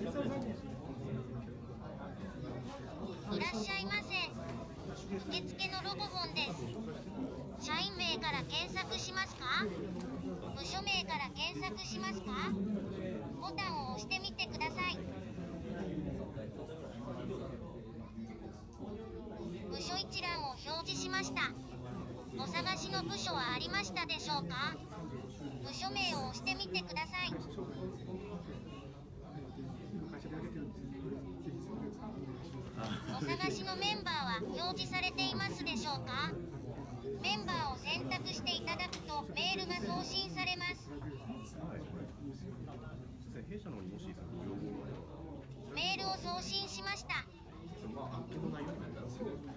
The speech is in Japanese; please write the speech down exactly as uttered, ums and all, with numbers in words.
いらっしゃいませ。受付のロボホンです。社員名から検索しますか？部署名から検索しますか？ボタンを押してみてください。部署一覧を表示しました。お探しの部署はありましたでしょうか？部署名を押してみてください。お探しのメンバーは表示されていますでしょうか？メンバーを選択していただくとメールが送信されます。メールを送信しました。